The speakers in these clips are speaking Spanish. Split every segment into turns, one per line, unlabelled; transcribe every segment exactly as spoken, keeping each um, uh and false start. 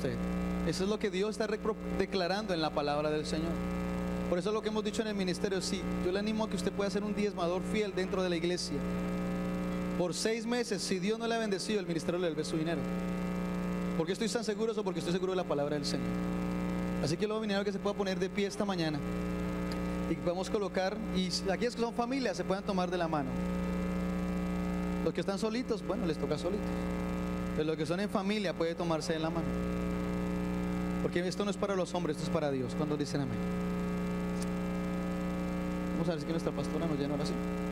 usted. Eso es lo que Dios está declarando en la palabra del Señor. Por eso es lo que hemos dicho en el ministerio. Sí, yo le animo a que usted pueda ser un diezmador fiel dentro de la iglesia. Por seis meses, si Dios no le ha bendecido, el ministerio le devuelve su dinero. ¿Por qué estoy tan seguro de eso? Porque estoy seguro de la palabra del Señor. Así que lo voy a que se pueda poner de pie esta mañana y que podamos colocar, y aquellos que son familias se puedan tomar de la mano. Los que están solitos, bueno, les toca solitos. Pero los que son en familia puede tomarse de la mano. Porque esto no es para los hombres, esto es para Dios. ¿Cuántos dicen amén? Vamos a ver si que nuestra pastora nos llena ahora sí.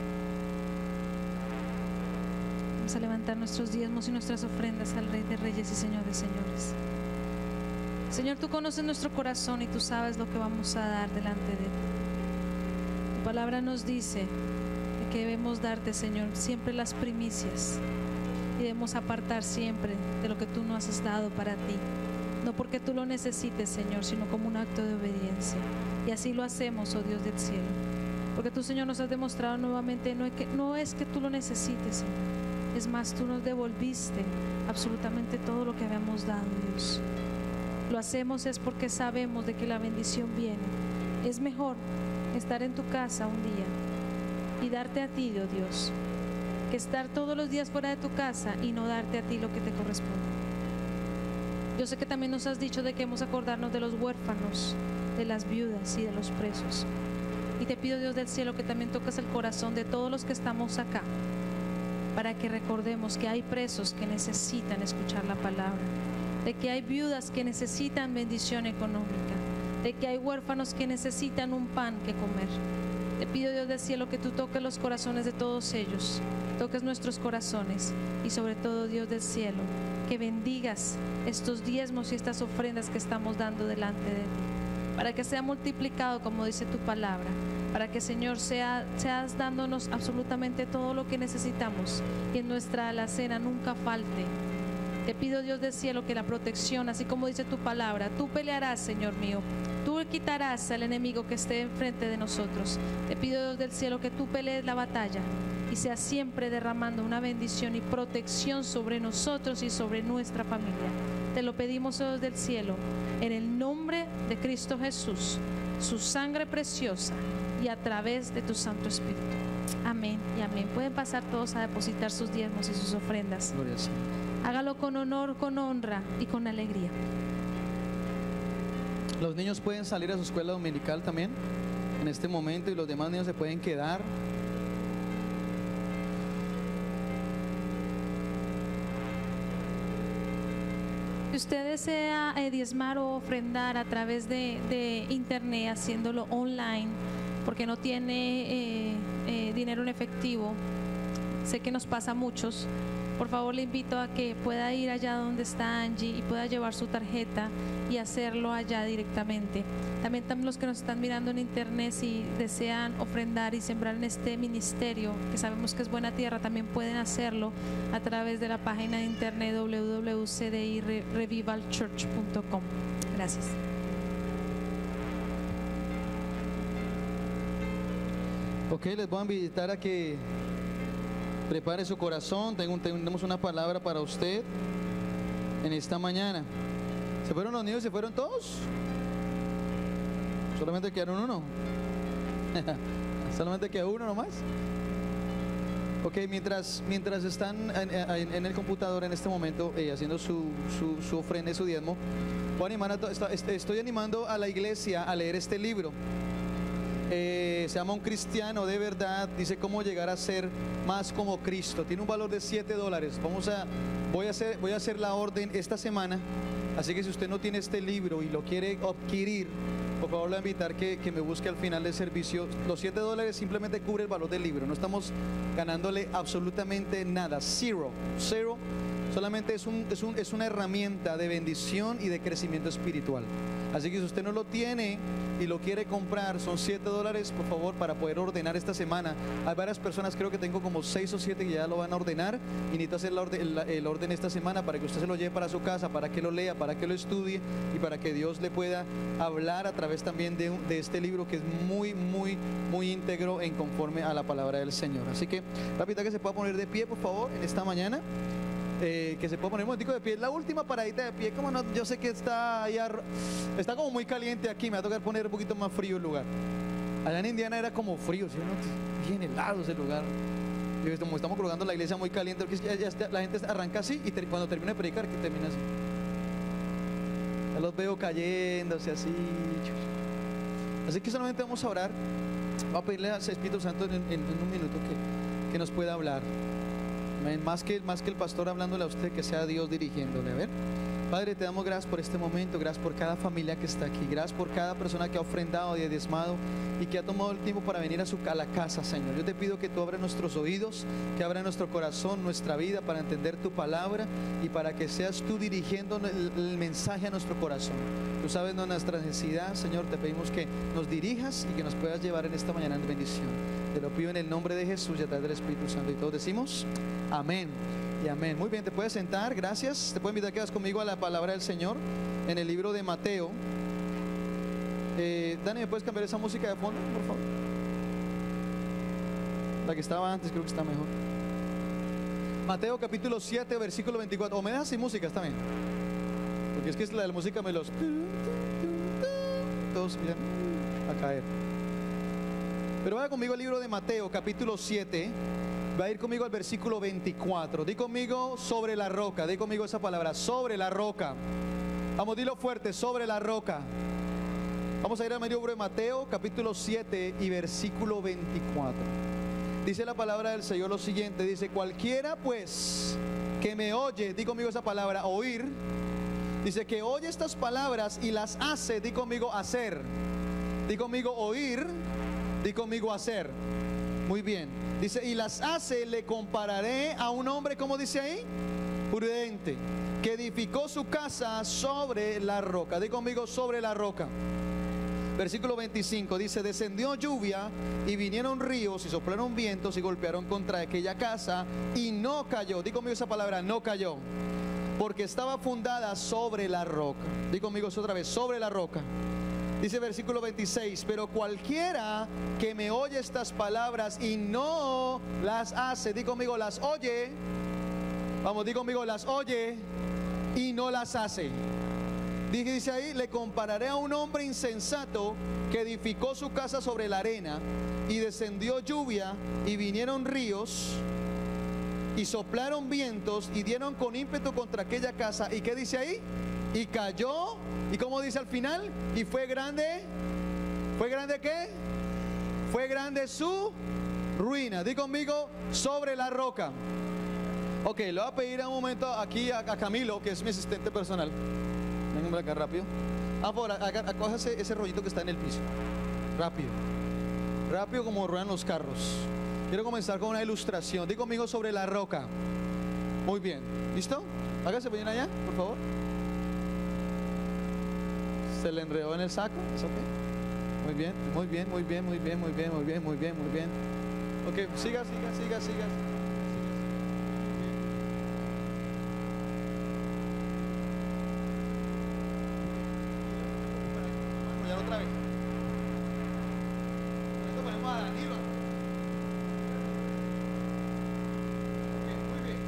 Vamos a levantar nuestros diezmos y nuestras ofrendas al Rey de Reyes y Señor de Señores. Señor, tú conoces nuestro corazón y tú sabes lo que vamos a dar delante de ti. Tu palabra nos dice que debemos darte, Señor, siempre las primicias y debemos apartar siempre de lo que tú nos has dado para ti. No porque tú lo necesites, Señor, sino como un acto de obediencia. Y así lo hacemos, oh Dios del cielo. Porque tú, Señor, nos has demostrado nuevamente, no es que, no es que tú lo necesites, Señor. Es más, tú nos devolviste absolutamente todo lo que habíamos dado, Dios. Lo hacemos es porque sabemos de que la bendición viene. Es mejor estar en tu casa un día y darte a ti, oh Dios, que estar todos los días fuera de tu casa y no darte a ti lo que te corresponde. Yo sé que también nos has dicho de que hemos acordarnos de los huérfanos, de las viudas y de los presos. Y te pido, Dios del cielo, que también toques el corazón de todos los que estamos acá, para que recordemos que hay presos que necesitan escuchar la palabra, de que hay viudas que necesitan bendición económica, de que hay huérfanos que necesitan un pan que comer. Te pido, Dios del cielo, que tú toques los corazones de todos ellos, toques nuestros corazones y sobre todo, Dios del cielo, que bendigas estos diezmos y estas ofrendas que estamos dando delante de ti, para que sea multiplicado como dice tu palabra, para que, Señor, sea, seas dándonos absolutamente todo lo que necesitamos y en nuestra alacena nunca falte. Te pido, Dios del cielo, que la protección, así como dice tu palabra, tú pelearás, Señor mío, tú quitarás al enemigo que esté enfrente de nosotros. Te pido, Dios del cielo, que tú pelees la batalla y seas siempre derramando una bendición y protección sobre nosotros y sobre nuestra familia. Te lo pedimos, Dios del cielo, en el nombre de Cristo Jesús, su sangre preciosa y a través de tu Santo Espíritu. Amén y amén. Pueden pasar todos a depositar sus diezmos y sus ofrendas.
Gloria al Señor.
Hágalo con honor, con honra y con alegría.
Los niños pueden salir a su escuela dominical también en este momento y los demás niños se pueden quedar.
Si usted desea eh, diezmar o ofrendar a través de, de internet, haciéndolo online, porque no tiene eh, eh, dinero en efectivo, sé que nos pasa a muchos, por favor le invito a que pueda ir allá donde está Angie y pueda llevar su tarjeta y hacerlo allá directamente. También, también los que nos están mirando en internet, si desean ofrendar y sembrar en este ministerio, que sabemos que es buena tierra, también pueden hacerlo a través de la página de internet w w w punto c d i revival church punto com. Gracias.
Ok, les voy a invitar a que prepare su corazón. Tenemos una palabra para usted en esta mañana. ¿Se fueron los niños? ¿Se fueron todos? ¿Solamente quedaron uno? ¿Solamente queda uno nomás? Ok, mientras, mientras están en, en, en el computador en este momento eh, haciendo su, su, su ofrenda y su diezmo, voy a animar a to, estoy animando a la iglesia a leer este libro. Eh, se llama Un Cristiano de Verdad, dice cómo llegar a ser más como Cristo. Tiene un valor de siete dólares. Vamos a, voy a hacer, voy a hacer la orden esta semana. Así que si usted no tiene este libro y lo quiere adquirir, por favor le voy a invitar que, que me busque al final del servicio. Los siete dólares simplemente cubre el valor del libro. No estamos ganándole absolutamente nada. Zero, cero. Solamente es, un, es, un, es una herramienta de bendición y de crecimiento espiritual. Así que si usted no lo tiene y lo quiere comprar, son siete dólares, por favor, para poder ordenar esta semana. Hay varias personas, creo que tengo como seis o siete que ya lo van a ordenar y necesito hacer la orden, el, el orden esta semana para que usted se lo lleve para su casa, para que lo lea, para que lo estudie y para que Dios le pueda hablar a través también de, de este libro que es muy, muy, muy íntegro en conforme a la palabra del Señor. Así que, rápida que se pueda poner de pie, por favor, en esta mañana. eh, que se puede poner un momentico de pie. La última paradita de pie, como no, yo sé que está ahí, está como muy caliente aquí, me va a tocar poner un poquito más frío el lugar. Allá en Indiana era como frío, ¿sí? ¿No? Bien helado ese lugar. Y como estamos colocando la iglesia muy caliente, porque ya, ya, la gente arranca así y ter, cuando termina de predicar, que termina así. Ya los veo cayéndose así. Así que solamente vamos a orar. Voy a pedirle al Espíritu Santo en, en, en un minuto que, que nos pueda hablar. Más que, más que el pastor hablándole a usted, que sea Dios dirigiéndole. A ver. Padre, te damos gracias por este momento, gracias por cada familia que está aquí, gracias por cada persona que ha ofrendado y ha diezmado y que ha tomado el tiempo para venir a, su, a la casa, Señor. Yo te pido que tú abras nuestros oídos, que abra nuestro corazón, nuestra vida para entender tu palabra y para que seas tú dirigiendo el, el mensaje a nuestro corazón. Tú sabes nuestra necesidad, Señor, te pedimos que nos dirijas y que nos puedas llevar en esta mañana en bendición. Te lo pido en el nombre de Jesús y a través del Espíritu Santo. Y todos decimos amén. Y amén. Muy bien, te puedes sentar, gracias. Te puedo invitar a que vas conmigo a la palabra del Señor en el libro de Mateo. eh, Dani, ¿me puedes cambiar esa música de fondo, por favor? La que estaba antes creo que está mejor. Mateo capítulo siete, versículo veinticuatro. O me dejas sin música, está bien, porque es que es la de la música me los todos miran a caer. Pero vaya conmigo al libro de Mateo capítulo siete. Va a ir conmigo al versículo veinticuatro. Di conmigo sobre la roca. Di conmigo esa palabra, sobre la roca. Vamos, dilo fuerte, sobre la roca. Vamos a ir al libro de Mateo capítulo siete y versículo veinticuatro. Dice la palabra del Señor lo siguiente. Dice: cualquiera pues que me oye, di conmigo esa palabra, oír. Dice que oye estas palabras y las hace. Di conmigo hacer. Di conmigo oír. Di conmigo hacer. Muy bien. Dice, y las hace, le compararé a un hombre, ¿cómo dice ahí? Prudente, que edificó su casa sobre la roca. Di conmigo, sobre la roca. Versículo veinticinco dice: descendió lluvia y vinieron ríos y soplaron vientos y golpearon contra aquella casa y no cayó. Di conmigo esa palabra, no cayó, porque estaba fundada sobre la roca. Di conmigo eso otra vez, sobre la roca. Dice versículo veintiséis: pero cualquiera que me oye estas palabras y no las hace, di conmigo, las oye. Vamos, di conmigo, las oye y no las hace. Dice ahí: le compararé a un hombre insensato que edificó su casa sobre la arena, y descendió lluvia y vinieron ríos y soplaron vientos y dieron con ímpetu contra aquella casa. ¿Y qué dice ahí? Y cayó. ¿Y cómo dice al final? Y fue grande. ¿Fue grande qué? Fue grande su ruina. Di conmigo, sobre la roca. Ok, le voy a pedir un momento aquí a, a Camilo, que es mi asistente personal. Venga acá rápido. Ah, por acá, acoja ese, ese rollito que está en el piso. Rápido. Rápido como ruedan los carros. Quiero comenzar con una ilustración. Di conmigo, sobre la roca. Muy bien. ¿Listo? Hágase bien allá, por favor. Se le enredó en el saco. ¿Es ok? Muy bien, muy bien, muy bien, muy bien, muy bien, muy bien, muy bien, muy bien. Ok, siga, siga, siga, siga. Otra vez. Esto ponemos a arriba. Okay, muy bien.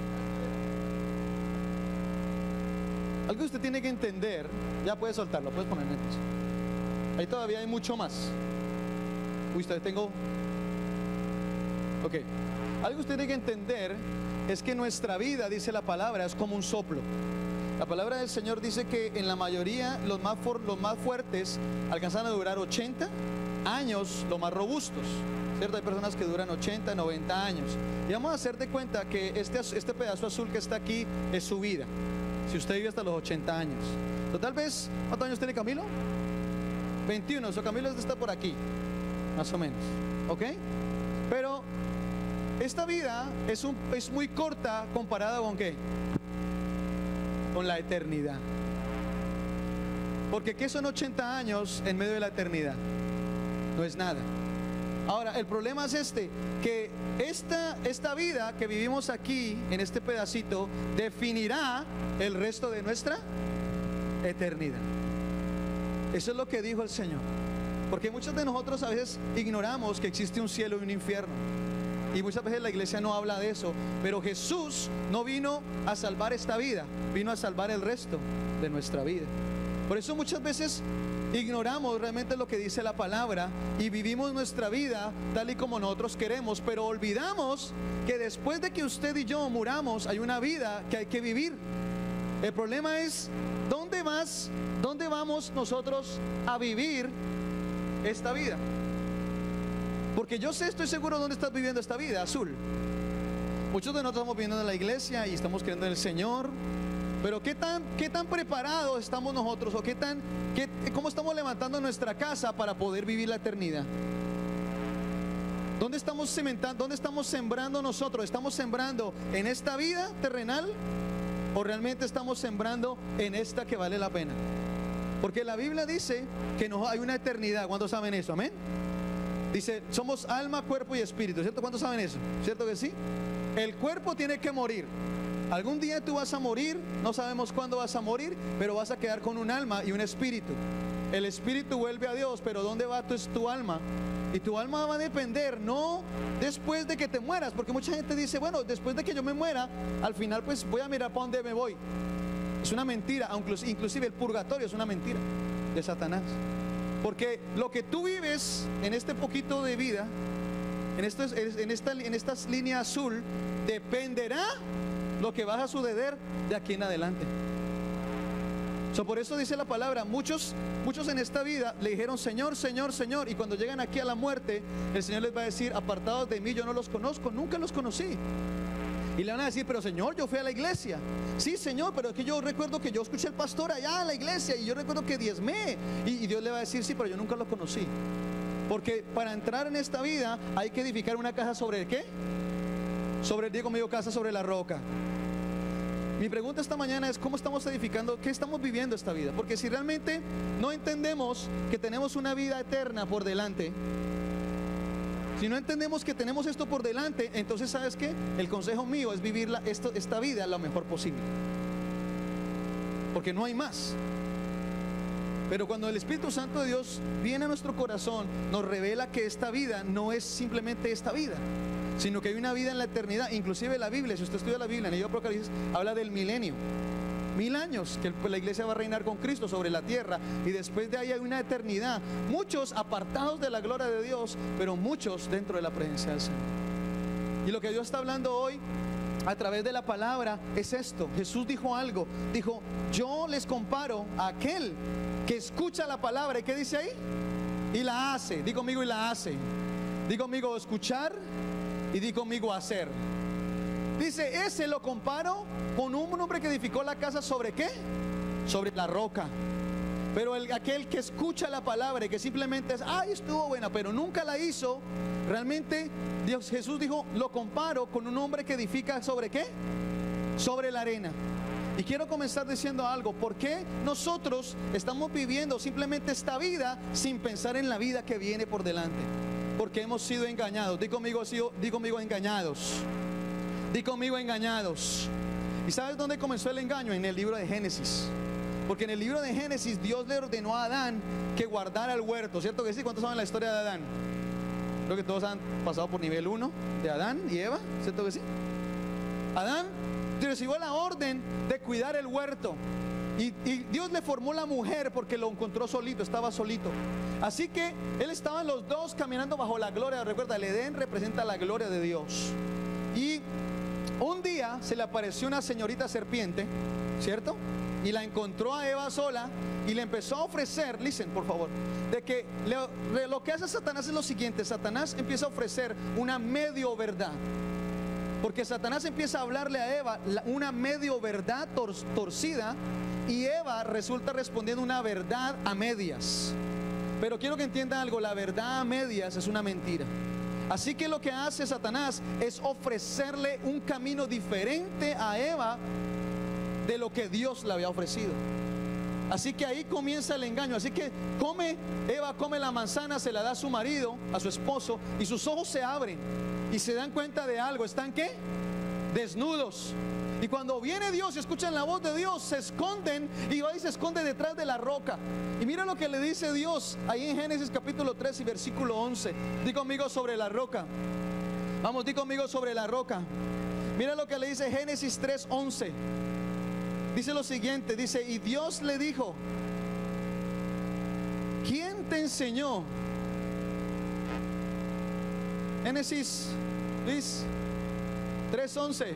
Algo que usted tiene que entender, ya puede soltarlo, puedes poner en el piso. Ahí todavía hay mucho más. Uy, usted tengo. Ok. Algo que usted tiene que entender es que nuestra vida, dice la palabra, es como un soplo. La palabra del Señor dice que en la mayoría los más, for, los más fuertes alcanzan a durar ochenta años, los más robustos, ¿cierto? Hay personas que duran ochenta, noventa años. Y vamos a hacer de cuenta que este, este pedazo azul que está aquí es su vida. Si usted vive hasta los ochenta años. Entonces, tal vez, ¿cuántos años tiene Camilo? veintiuno, o sea, Camilo está por aquí, más o menos, ¿ok? Pero esta vida es, un, es muy corta comparada con ¿qué? Con la eternidad. Porque ¿qué son ochenta años en medio de la eternidad? No es nada. Ahora, el problema es este, que esta, esta vida que vivimos aquí, en este pedacito, definirá el resto de nuestra eternidad. Eso es lo que dijo el Señor. Porque muchos de nosotros a veces ignoramos que existe un cielo y un infierno. Y muchas veces la iglesia no habla de eso, pero Jesús no vino a salvar esta vida, vino a salvar el resto de nuestra vida. Por eso muchas veces ignoramos realmente lo que dice la palabra y vivimos nuestra vida tal y como nosotros queremos, pero olvidamos que después de que usted y yo muramos hay una vida que hay que vivir. El problema es ¿dónde vas, dónde vamos nosotros a vivir esta vida? Porque yo sé, estoy seguro dónde estás viviendo esta vida, Azul. Muchos de nosotros estamos viviendo en la iglesia y estamos creyendo en el Señor. Pero ¿qué tan, qué tan preparados estamos nosotros? ¿O qué tan, qué, cómo estamos levantando nuestra casa para poder vivir la eternidad? ¿Dónde estamos cementando, dónde estamos sembrando nosotros? ¿Estamos sembrando en esta vida terrenal? ¿O realmente estamos sembrando en esta que vale la pena? Porque la Biblia dice que no hay una eternidad. ¿Cuántos saben eso? Amén. Dice, somos alma, cuerpo y espíritu, ¿cierto? ¿Cuántos saben eso? ¿Cierto que sí? El cuerpo tiene que morir. Algún día tú vas a morir, no sabemos cuándo vas a morir, pero vas a quedar con un alma y un espíritu. El espíritu vuelve a Dios, pero ¿dónde va tu, tu alma? Y tu alma va a depender, no después de que te mueras, porque mucha gente dice, bueno, después de que yo me muera, al final pues voy a mirar para dónde me voy. Es una mentira, aunque inclusive el purgatorio es una mentira de Satanás. Porque lo que tú vives en este poquito de vida, en, estos, en, esta, en estas líneas azul, dependerá lo que vas a suceder de aquí en adelante. So, por eso dice la palabra, muchos, muchos en esta vida le dijeron Señor, Señor, Señor, y cuando llegan aquí a la muerte, el Señor les va a decir, apartados de mí, yo no los conozco, nunca los conocí. Y le van a decir, pero Señor, yo fui a la iglesia. Sí, Señor, pero es que yo recuerdo que yo escuché al pastor allá en la iglesia y yo recuerdo que diezmé. Y, y Dios le va a decir, sí, pero yo nunca lo conocí. Porque para entrar en esta vida hay que edificar una casa sobre el ¿qué? Sobre el Diego medio casa sobre la roca. Mi pregunta esta mañana es, ¿cómo estamos edificando? ¿Qué estamos viviendo esta vida? Porque si realmente no entendemos que tenemos una vida eterna por delante, si no entendemos que tenemos esto por delante, entonces ¿sabes qué? El consejo mío es vivir la, esto, esta vida lo mejor posible. Porque no hay más. Pero cuando el Espíritu Santo de Dios viene a nuestro corazón, nos revela que esta vida no es simplemente esta vida, sino que hay una vida en la eternidad. Inclusive la Biblia, si usted estudia la Biblia, en el libro de Apocalipsis, habla del milenio. Mil años que la iglesia va a reinar con Cristo sobre la tierra, y después de ahí hay una eternidad. Muchos apartados de la gloria de Dios, pero muchos dentro de la presencia del Señor. Y lo que Dios está hablando hoy a través de la palabra es esto. Jesús dijo algo, dijo, yo les comparo a aquel que escucha la palabra, ¿y qué dice ahí? Y la hace. Di conmigo, y la hace. Di conmigo, escuchar, y di conmigo, hacer. Dice, ese lo comparo con un hombre que edificó la casa sobre ¿qué? Sobre la roca. Pero el, aquel que escucha la palabra y que simplemente es, ay, estuvo buena, pero nunca la hizo, realmente Dios, Jesús dijo, lo comparo con un hombre que edifica sobre ¿qué? Sobre la arena. Y quiero comenzar diciendo algo. ¿Por qué nosotros estamos viviendo simplemente esta vida sin pensar en la vida que viene por delante? Porque hemos sido engañados. Di conmigo, di conmigo engañados. Di conmigo engañados. ¿Y sabes dónde comenzó el engaño? En el libro de Génesis. Porque en el libro de Génesis Dios le ordenó a Adán que guardara el huerto. ¿Cierto que sí? ¿Cuántos saben la historia de Adán? Creo que todos han pasado por nivel uno de Adán y Eva. ¿Cierto que sí? Adán recibió la orden de cuidar el huerto. Y, y Dios le formó la mujer porque lo encontró solito, estaba solito. Así que él estaban los dos caminando bajo la gloria. Recuerda, el Edén representa la gloria de Dios. Y un día se le apareció una señorita serpiente, ¿cierto? Y la encontró a Eva sola y le empezó a ofrecer, listen por favor, de que le, lo que hace Satanás es lo siguiente. Satanás empieza a ofrecer una medio verdad. Porque Satanás empieza a hablarle a Eva una medio verdad tor torcida, y Eva resulta respondiendo una verdad a medias. Pero quiero que entiendan algo, la verdad a medias es una mentira. Así que lo que hace Satanás es ofrecerle un camino diferente a Eva de lo que Dios le había ofrecido. Así que ahí comienza el engaño. Así que come, Eva come la manzana, se la da a su marido, a su esposo, y sus ojos se abren y se dan cuenta de algo. ¿Están qué? Desnudos. Y cuando viene Dios y escuchan la voz de Dios, se esconden, y va y se esconde detrás de la roca. Y mira lo que le dice Dios ahí en Génesis capítulo tres y versículo once. Di conmigo, sobre la roca. Vamos, di conmigo sobre la roca. Mira lo que le dice Génesis tres once. Dice lo siguiente, dice, y Dios le dijo, ¿quién te enseñó? Génesis tres once.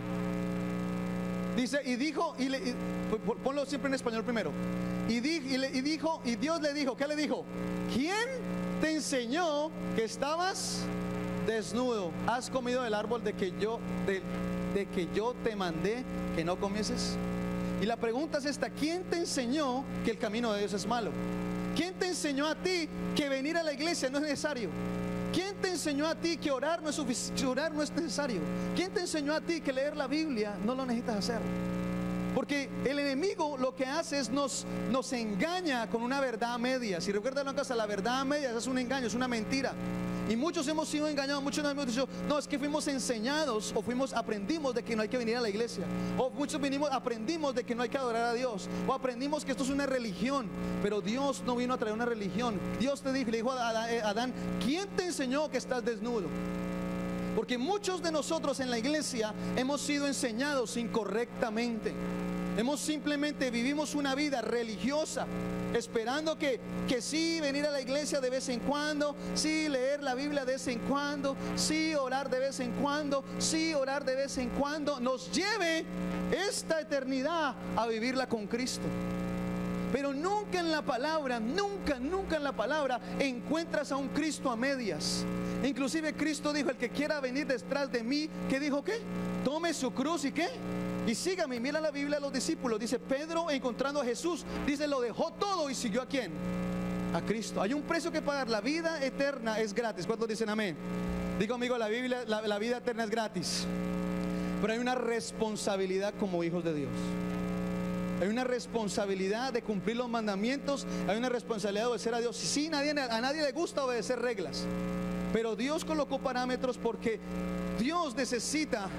Dice, y dijo, y, le, y ponlo siempre en español primero. Y, di, y, le, y dijo, y Dios le dijo, ¿qué le dijo? ¿Quién te enseñó que estabas desnudo? ¿Has comido del árbol de que yo, de, de que yo te mandé que no comieses? Y la pregunta es esta: ¿quién te enseñó que el camino de Dios es malo? ¿Quién te enseñó a ti que venir a la iglesia no es necesario? ¿Quién te enseñó a ti que orar no es sufic- orar no es necesario? ¿Quién te enseñó a ti que leer la Biblia no lo necesitas hacer? Porque el enemigo lo que hace es nos, nos engaña con una verdad a medias. Si recuerdan una cosa, la verdad a medias es un engaño, es una mentira. Y muchos hemos sido engañados, muchos nos hemos dicho, no, es que fuimos enseñados o fuimos, aprendimos de que no hay que venir a la iglesia. O muchos vinimos, aprendimos de que no hay que adorar a Dios. O aprendimos que esto es una religión. Pero Dios no vino a traer una religión. Dios te dijo, le dijo a Adán, ¿quién te enseñó que estás desnudo? Porque muchos de nosotros en la iglesia hemos sido enseñados incorrectamente. Hemos simplemente vivimos una vida religiosa, esperando que, que sí venir a la iglesia de vez en cuando, sí leer la Biblia de vez en cuando, sí orar de vez en cuando, sí orar de vez en cuando, nos lleve esta eternidad a vivirla con Cristo. Pero nunca en la palabra, nunca, nunca en la palabra encuentras a un Cristo a medias. Inclusive Cristo dijo, el que quiera venir detrás de mí, ¿qué dijo qué? Tome su cruz y qué? Y sígame. Mira la Biblia a los discípulos. Dice Pedro, encontrando a Jesús, dice, lo dejó todo y siguió a quién? A Cristo. Hay un precio que pagar. La vida eterna es gratis. ¿Cuántos dicen amén? Digo amigo, la Biblia, la, la vida eterna es gratis. Pero hay una responsabilidad como hijos de Dios. Hay una responsabilidad de cumplir los mandamientos. Hay una responsabilidad de obedecer a Dios. Sí, nadie, a nadie le gusta obedecer reglas, pero Dios colocó parámetros porque Dios necesita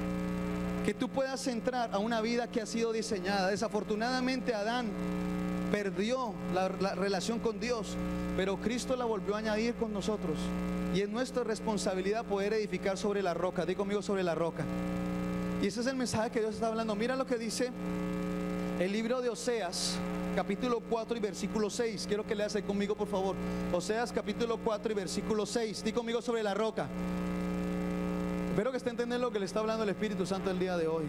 que tú puedas entrar a una vida que ha sido diseñada. Desafortunadamente Adán perdió la, la relación con Dios, pero Cristo la volvió a añadir con nosotros. Y es nuestra responsabilidad poder edificar sobre la roca. Di conmigo, sobre la roca. Y ese es el mensaje que Dios está hablando. Mira lo que dice el libro de Oseas, capítulo cuatro y versículo seis. Quiero que leas ahí conmigo, por favor. Oseas capítulo cuatro y versículo seis. Di conmigo, sobre la roca. Espero que esté entendiendo lo que le está hablando el Espíritu Santo el día de hoy.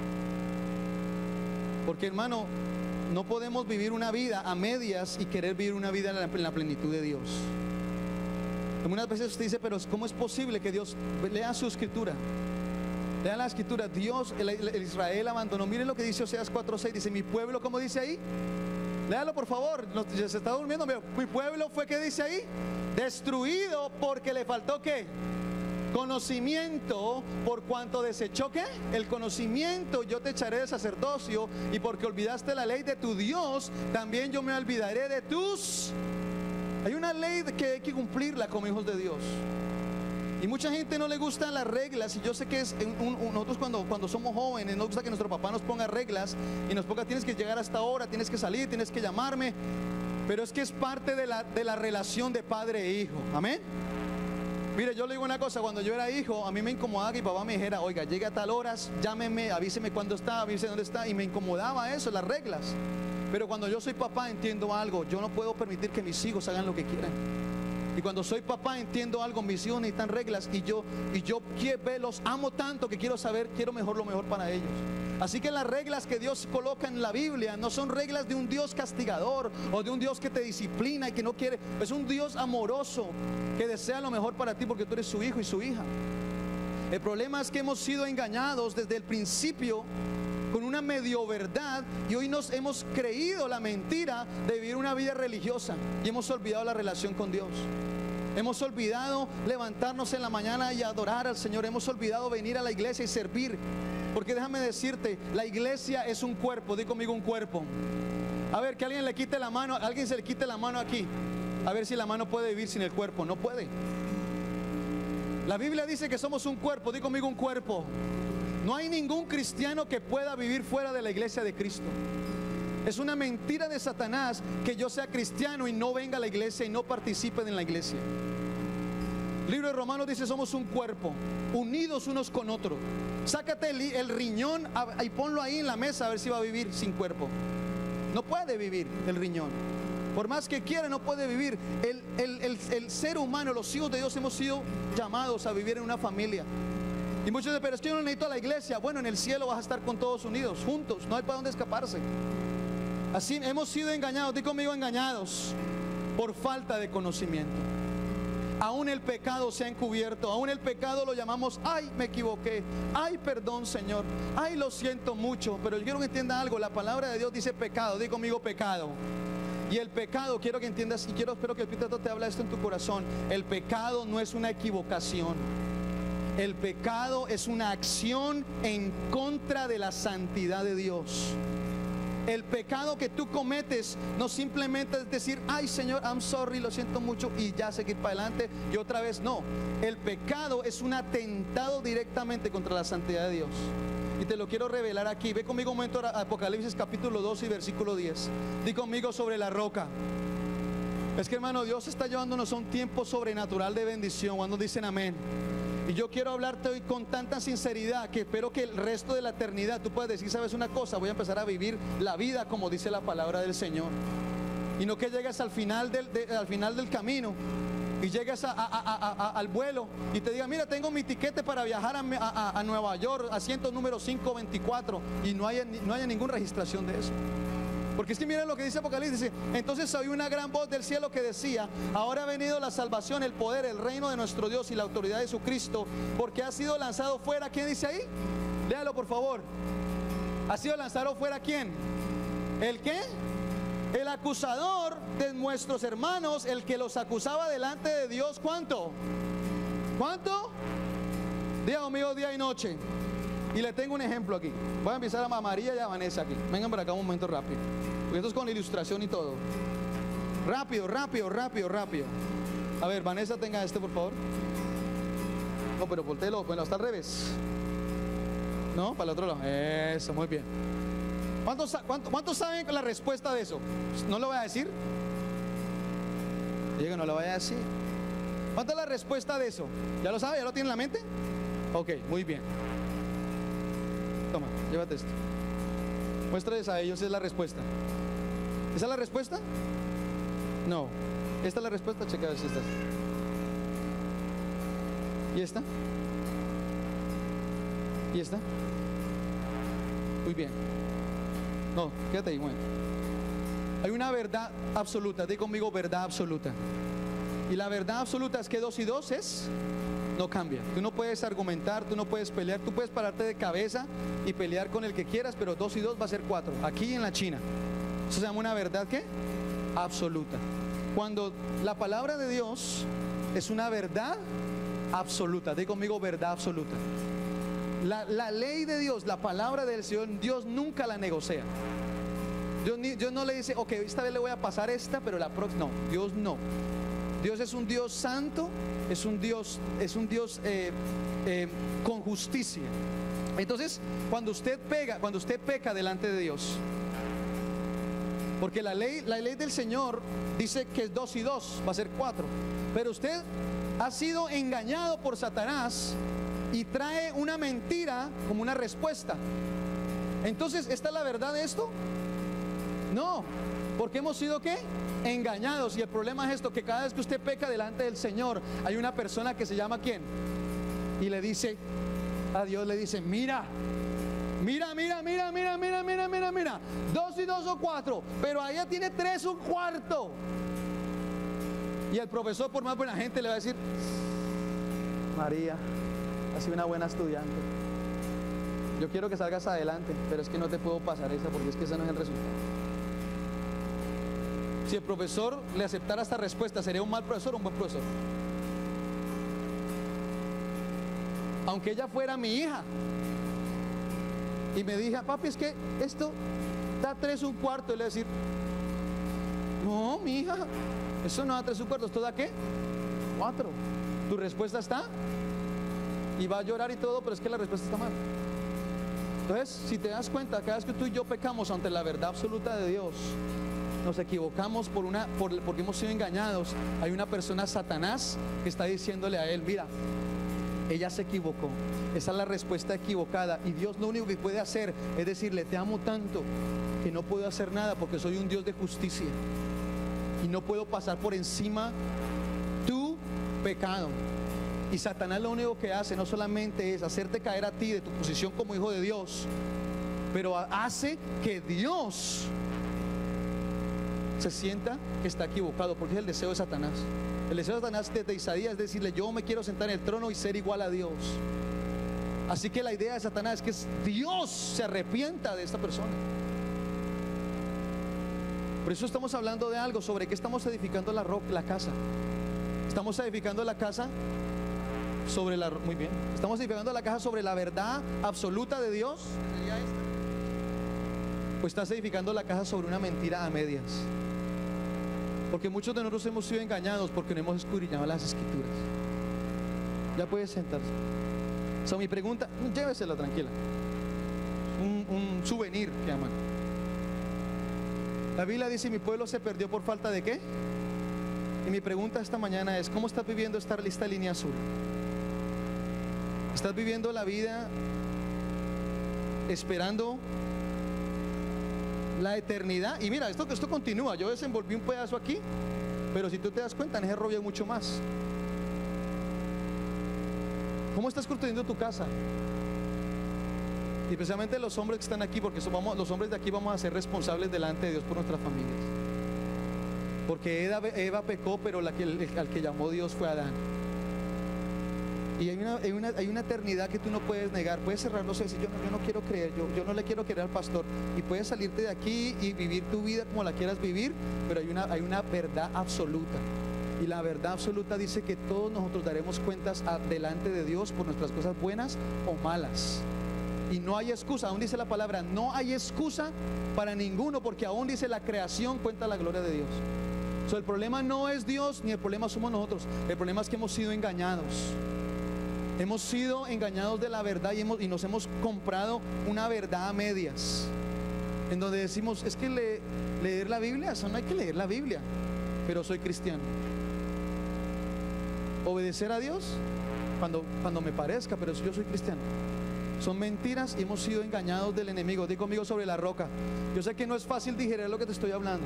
Porque hermano, no podemos vivir una vida a medias y querer vivir una vida en la, en la plenitud de Dios. Algunas veces usted dice, pero ¿cómo es posible que Dios? Lea su escritura. Lea la escritura. Dios, el, el Israel abandonó. Miren lo que dice Oseas cuatro seis. Dice, mi pueblo, ¿cómo dice ahí? Léalo por favor. No, se está durmiendo. Mi pueblo fue, ¿qué dice ahí? Destruido porque le faltó ¿qué? Conocimiento, por cuanto desechó ¿qué? El conocimiento. Yo te echaré de sacerdocio, y porque olvidaste la ley de tu Dios, también yo me olvidaré de tus. Hay una ley que hay que cumplirla como hijos de Dios. Y mucha gente no le gustan las reglas. Y yo sé que es un, un, nosotros cuando, cuando somos jóvenes nos gusta que nuestro papá nos ponga reglas y nos ponga, tienes que llegar a esta hora, tienes que salir, tienes que llamarme. Pero es que es parte de la, de la relación de padre e hijo. Amén. Mire, yo le digo una cosa, cuando yo era hijo, a mí me incomodaba que mi papá me dijera, oiga, llegue a tal horas, llámeme, avíseme cuándo está, avíseme dónde está. Y me incomodaba eso, las reglas. Pero cuando yo soy papá entiendo algo. Yo no puedo permitir que mis hijos hagan lo que quieran. Y cuando soy papá entiendo algo. Mis hijos necesitan reglas. Y yo, y yo los amo tanto que quiero saber, quiero mejor lo mejor para ellos. Así que las reglas que Dios coloca en la Biblia no son reglas de un Dios castigador o de un Dios que te disciplina y que no quiere. Es un Dios amoroso que desea lo mejor para ti porque tú eres su hijo y su hija. El problema es que hemos sido engañados desde el principio con una medio verdad, y hoy nos hemos creído la mentira de vivir una vida religiosa y hemos olvidado la relación con Dios. Hemos olvidado levantarnos en la mañana y adorar al Señor. Hemos olvidado venir a la iglesia y servir. Porque déjame decirte, la iglesia es un cuerpo. Di conmigo, un cuerpo. A ver, que alguien le quite la mano, alguien se le quite la mano aquí. A ver si la mano puede vivir sin el cuerpo. No puede. La Biblia dice que somos un cuerpo. Di conmigo, un cuerpo. No hay ningún cristiano que pueda vivir fuera de la iglesia de Cristo. Es una mentira de Satanás que yo sea cristiano y no venga a la iglesia y no participe en la iglesia. El libro de Romanos dice: somos un cuerpo, unidos unos con otros. Sácate el, el riñón y ponlo ahí en la mesa a ver si va a vivir sin cuerpo. No puede vivir el riñón. Por más que quiera, no puede vivir. El, el, el, el ser humano, los hijos de Dios, hemos sido llamados a vivir en una familia. Y muchos dicen: pero es que yo no necesito a la iglesia. Bueno, en el cielo vas a estar con todos unidos, juntos. No hay para dónde escaparse. Así hemos sido engañados. Di conmigo: engañados por falta de conocimiento. Aún el pecado se ha encubierto. Aún el pecado lo llamamos: ay, me equivoqué. Ay, perdón, Señor. Ay, lo siento mucho. Pero yo quiero que entienda algo. La palabra de Dios dice pecado. Di conmigo: pecado. Y el pecado, quiero que entiendas, y quiero, espero que el Espíritu Santo te hable esto en tu corazón. El pecado no es una equivocación. El pecado es una acción en contra de la santidad de Dios. El pecado que tú cometes no simplemente es decir: ay, Señor, I'm sorry, lo siento mucho, y ya seguir para adelante y otra vez. No, el pecado es un atentado directamente contra la santidad de Dios. Y te lo quiero revelar aquí. Ve conmigo un momento a Apocalipsis capítulo dos y versículo diez. Di conmigo: sobre la roca. Es que, hermano, Dios está llevándonos a un tiempo sobrenatural de bendición. Cuando dicen amén. Y yo quiero hablarte hoy con tanta sinceridad que espero que el resto de la eternidad tú puedas decir: sabes una cosa, voy a empezar a vivir la vida como dice la palabra del Señor. Y no que llegues al final del, de, al final del camino y llegues a, a, a, a, al vuelo y te diga: mira, tengo mi tiquete para viajar a, a, a Nueva York, asiento número quinientos veinticuatro, y no haya, no haya ninguna registración de eso. Porque es que miren lo que dice Apocalipsis. Dice: entonces oí una gran voz del cielo que decía: ahora ha venido la salvación, el poder, el reino de nuestro Dios y la autoridad de su Cristo, porque ha sido lanzado fuera. ¿Quién dice ahí? Léalo, por favor. ¿Ha sido lanzado fuera quién? ¿El qué? El acusador de nuestros hermanos, el que los acusaba delante de Dios. ¿Cuánto? ¿Cuánto? Día conmigo, día y noche. Y le tengo un ejemplo aquí. Voy a empezar a María y a Vanessa aquí. Vengan para acá un momento rápido, porque esto es con la ilustración y todo. Rápido, rápido, rápido, rápido. A ver, Vanessa, tenga este, por favor. No, pero voltéelo, bueno, está al revés. No, para el otro lado. Eso, muy bien. ¿Cuántos, cuántos, ¿Cuántos saben la respuesta de eso? ¿No lo voy a decir? Digo, no lo voy a decir. ¿Cuánta es la respuesta de eso? ¿Ya lo sabe? ¿Ya lo tiene en la mente? Ok, muy bien. Toma, llévate esto. Muéstrales a ellos, es la respuesta. ¿Esa es la respuesta? No. ¿Esta es la respuesta? Checa a ver si esta es. ¿Y esta? ¿Y esta? Muy bien. No, quédate ahí, bueno. Hay una verdad absoluta. Di conmigo: verdad absoluta. Y la verdad absoluta es que dos y dos es... no cambia. Tú no puedes argumentar, tú no puedes pelear. Tú puedes pararte de cabeza y pelear con el que quieras, pero dos y dos va a ser cuatro. Aquí en la China. Eso se llama una verdad, ¿qué? Absoluta. Cuando la palabra de Dios es una verdad absoluta. Di conmigo: verdad absoluta. La, la ley de Dios, la palabra del Señor, Dios nunca la negocia. Dios, Dios no le dice: ok, esta vez le voy a pasar esta, pero la próxima. No, Dios no. Dios es un Dios santo, es un Dios, es un Dios eh, eh, con justicia. Entonces, cuando usted pega, cuando usted peca delante de Dios, porque la ley, la ley del Señor dice que es dos y dos, va a ser cuatro, pero usted ha sido engañado por Satanás y trae una mentira como una respuesta. Entonces, ¿esta es la verdad de esto? No, porque hemos sido ¿qué? Engañados. Y el problema es esto, que cada vez que usted peca delante del Señor, hay una persona que se llama ¿quién? Y le dice a Dios, le dice: mira, mira, mira, mira, mira, mira, mira, mira, mira, dos y dos o cuatro, pero ella tiene tres un cuarto. Y el profesor, por más buena gente, le va a decir: María, has sido una buena estudiante, yo quiero que salgas adelante, pero es que no te puedo pasar esa, porque es que ese no es el resultado. Si el profesor le aceptara esta respuesta, ¿sería un mal profesor o un buen profesor? Aunque ella fuera mi hija y me dije: papi, es que esto da tres un cuarto, y le voy a decir: no, mi hija, eso no da tres un cuarto, ¿esto da qué? Cuatro. ¿Tu respuesta está? Y va a llorar y todo, pero es que la respuesta está mal. Entonces, si te das cuenta, cada vez que tú y yo pecamos ante la verdad absoluta de Dios, nos equivocamos por una, por, porque hemos sido engañados, hay una persona, Satanás, que está diciéndole a él, mira, ella se equivocó, esa es la respuesta equivocada, y Dios lo único que puede hacer es decirle, te amo tanto que no puedo hacer nada porque soy un Dios de justicia y no puedo pasar por encima tu pecado. Y Satanás lo único que hace no solamente es hacerte caer a ti de tu posición como hijo de Dios, pero hace que Dios se sienta que está equivocado, porque es el deseo de Satanás. El deseo de Satanás desde Isaías es decirle, yo me quiero sentar en el trono y ser igual a Dios. Así que la idea de Satanás es que Dios se arrepienta de esta persona. Por eso estamos hablando de algo, sobre qué estamos edificando la, roca, la casa. Estamos edificando la casa sobre la, muy bien, estamos edificando la casa sobre la verdad absoluta de Dios. ¿Sería esta? Pues estás edificando la casa sobre una mentira a medias. Porque muchos de nosotros hemos sido engañados porque no hemos escudriñado las escrituras. Ya puedes sentarse. O sea, mi pregunta, llévesela tranquila. Un, un souvenir que aman. La Biblia dice, mi pueblo se perdió por falta de ¿qué? Y mi pregunta esta mañana es, ¿cómo estás viviendo esta lista línea azul? ¿Estás viviendo la vida esperando la eternidad? Y mira, esto, esto continúa. Yo desenvolví un pedazo aquí, pero si tú te das cuenta, en ese rollo hay mucho más. ¿Cómo estás construyendo tu casa? Y especialmente los hombres que están aquí, porque somos, los hombres de aquí vamos a ser responsables delante de Dios por nuestras familias. Porque Eva, Eva pecó, pero la que, el, al que llamó Dios fue Adán. Y hay una, hay, una, hay una eternidad que tú no puedes negar. Puedes cerrar los ojos y decir, yo no, yo no quiero creer, yo, yo no le quiero creer al pastor. Y puedes salirte de aquí y vivir tu vida como la quieras vivir, pero hay una, hay una verdad absoluta. Y la verdad absoluta dice que todos nosotros daremos cuentas a, delante de Dios por nuestras cosas buenas o malas. Y no hay excusa, aún dice la palabra, no hay excusa para ninguno, porque aún dice la creación cuenta la gloria de Dios. O sea, el problema no es Dios, ni el problema somos nosotros. El problema es que hemos sido engañados. Hemos sido engañados de la verdad y, hemos, y nos hemos comprado una verdad a medias, en donde decimos, es que le, leer la Biblia, eso no hay que leer la Biblia, pero soy cristiano. Obedecer a Dios cuando, cuando me parezca, pero yo soy cristiano. Son mentiras y hemos sido engañados del enemigo. Di conmigo, sobre la roca. Yo sé que no es fácil digerir lo que te estoy hablando,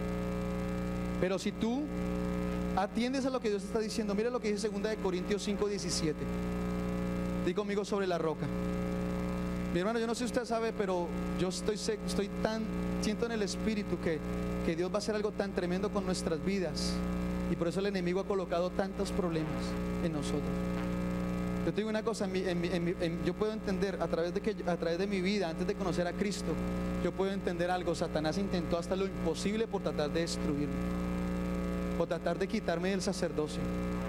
pero si tú atiendes a lo que Dios está diciendo, mira lo que dice segunda de Corintios cinco diecisiete. Di conmigo, sobre la roca. Mi hermano, yo no sé si usted sabe, pero yo estoy, estoy tan, siento en el espíritu que, que Dios va a hacer algo tan tremendo con nuestras vidas. Y por eso el enemigo ha colocado tantos problemas en nosotros. Yo te digo una cosa, en mi, en mi, en mi, en, yo puedo entender a través, de que, a través de mi vida, antes de conocer a Cristo, yo puedo entender algo. Satanás intentó hasta lo imposible por tratar de destruirme, por tratar de quitarme del sacerdocio.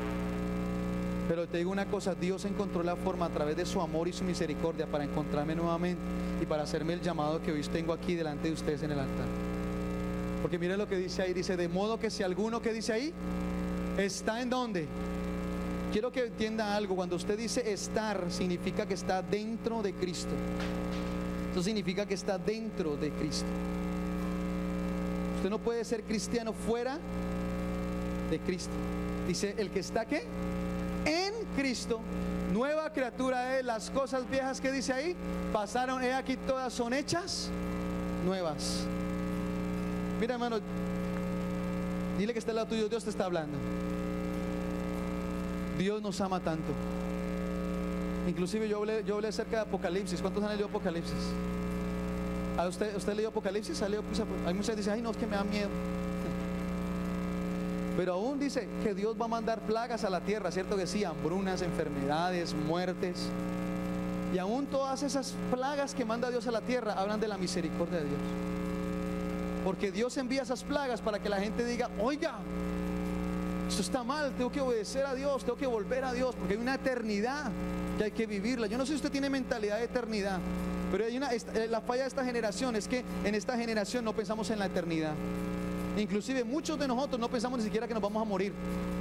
Pero te digo una cosa, Dios encontró la forma a través de su amor y su misericordia para encontrarme nuevamente y para hacerme el llamado que hoy tengo aquí delante de ustedes en el altar. Porque mire lo que dice ahí, dice, de modo que si alguno, que dice ahí, está en donde. Quiero que entienda algo, cuando usted dice estar, significa que está dentro de Cristo. Eso significa que está dentro de Cristo. Usted no puede ser cristiano fuera de Cristo. Dice, el que está ¿qué? En Cristo, nueva criatura es. Las cosas viejas que dice ahí pasaron, he aquí todas son hechas nuevas. Mira, hermano, dile que está al lado tuyo, Dios te está hablando. Dios nos ama tanto. Inclusive yo hablé, yo hablé acerca de Apocalipsis. ¿Cuántos han leído Apocalipsis? ¿A usted, usted leyó Apocalipsis? Hay muchas que dicen, ay no, es que me da miedo. Pero aún dice que Dios va a mandar plagas a la tierra, ¿cierto que sí? Hambrunas, enfermedades, muertes. Y aún todas esas plagas que manda Dios a la tierra hablan de la misericordia de Dios. Porque Dios envía esas plagas para que la gente diga, oiga, esto está mal, tengo que obedecer a Dios, tengo que volver a Dios, porque hay una eternidad que hay que vivirla. Yo no sé si usted tiene mentalidad de eternidad, pero hay una, la falla de esta generación es que en esta generación no pensamos en la eternidad. Inclusive muchos de nosotros no pensamos ni siquiera que nos vamos a morir.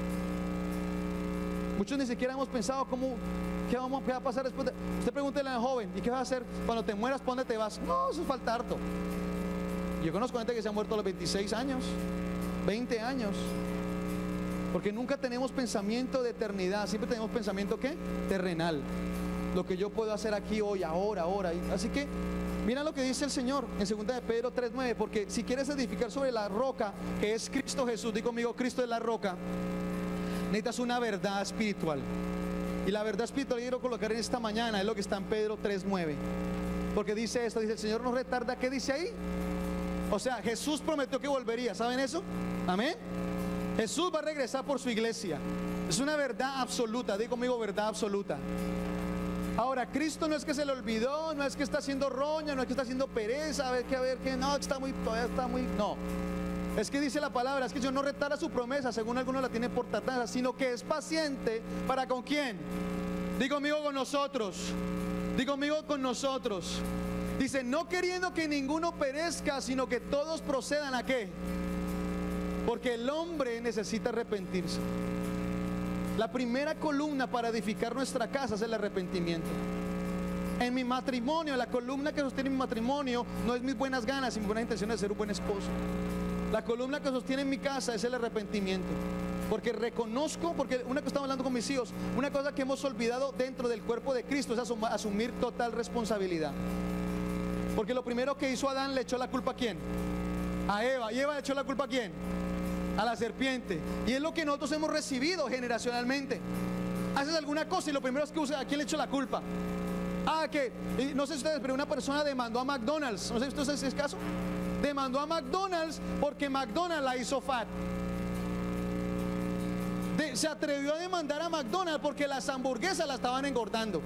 Muchos ni siquiera hemos pensado cómo, qué, vamos, qué va a pasar después de... Usted pregúntele al joven, ¿y qué vas a hacer cuando te mueras? ¿Para dónde te vas? No, eso es falta harto. Yo conozco gente que se ha muerto a los veintiséis años, veinte años, porque nunca tenemos pensamiento de eternidad, siempre tenemos pensamiento ¿qué? Terrenal. Lo que yo puedo hacer aquí hoy, ahora, ahora. Así que mira lo que dice el Señor en segunda de Pedro tres nueve, porque si quieres edificar sobre la roca que es Cristo Jesús, di conmigo, Cristo es la roca, necesitas una verdad espiritual. Y la verdad espiritual que quiero colocar en esta mañana es lo que está en Pedro tres nueve, porque dice esto, dice el Señor no retarda, ¿qué dice ahí? O sea, Jesús prometió que volvería, ¿saben eso? Amén. Jesús va a regresar por su iglesia. Es una verdad absoluta, di conmigo, verdad absoluta. Ahora, Cristo no es que se le olvidó, no es que está haciendo roña, no es que está haciendo pereza, a ver que a ver que no, está muy, todavía está muy, no. Es que dice la palabra, es que Dios no retarda su promesa, según algunos la tienen por tardanza, sino que es paciente para ¿con quién? Digo conmigo, con nosotros. Digo conmigo, con nosotros. Dice, no queriendo que ninguno perezca, sino que todos procedan ¿a qué? Porque el hombre necesita arrepentirse. La primera columna para edificar nuestra casa es el arrepentimiento. En mi matrimonio, la columna que sostiene mi matrimonio no es mis buenas ganas y mis buenas intenciones de ser un buen esposo. La columna que sostiene mi casa es el arrepentimiento. Porque reconozco, porque una cosa estaba hablando con mis hijos, una cosa que hemos olvidado dentro del cuerpo de Cristo es asum- asumir total responsabilidad. Porque lo primero que hizo Adán, le echó la culpa ¿a quién? A Eva. ¿Y Eva le echó la culpa a quién? A la serpiente. Y es lo que nosotros hemos recibido generacionalmente. Haces alguna cosa y lo primero es que usa, ¿a quién le echó la culpa? Ah, que, no sé si ustedes, pero una persona demandó a McDonald's, no sé si ustedes es caso, demandó a McDonald's porque McDonald's la hizo fat. De, se atrevió a demandar a McDonald's porque las hamburguesas la estaban engordando.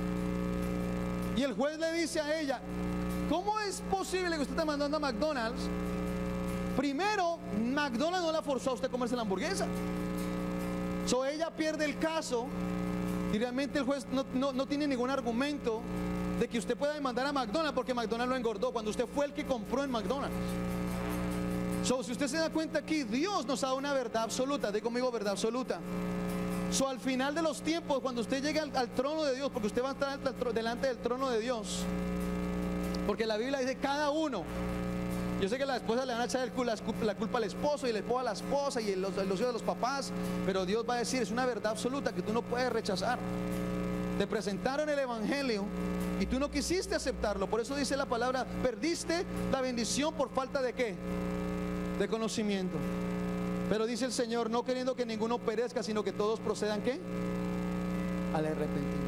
Y el juez le dice a ella, ¿cómo es posible que usted esté mandando a McDonald's? Primero, McDonald's no la forzó a usted a comerse la hamburguesa. So ella pierde el caso y realmente el juez no, no, no tiene ningún argumento de que usted pueda demandar a McDonald's porque McDonald's lo engordó cuando usted fue el que compró en McDonald's. So, si usted se da cuenta aquí, Dios nos ha dado una verdad absoluta. Dí conmigo, verdad absoluta. So, al final de los tiempos, cuando usted llegue al, al trono de Dios, porque usted va a estar delante del trono de Dios, porque la Biblia dice cada uno. Yo sé que las esposas le van a echar el, la, la culpa al esposo y el esposo a la esposa y los, los hijos de los papás, pero Dios va a decir, es una verdad absoluta que tú no puedes rechazar. Te presentaron el evangelio y tú no quisiste aceptarlo. Por eso dice la palabra, perdiste la bendición por falta de ¿qué? De conocimiento. Pero dice el Señor, no queriendo que ninguno perezca, sino que todos procedan ¿qué? Al arrepentimiento.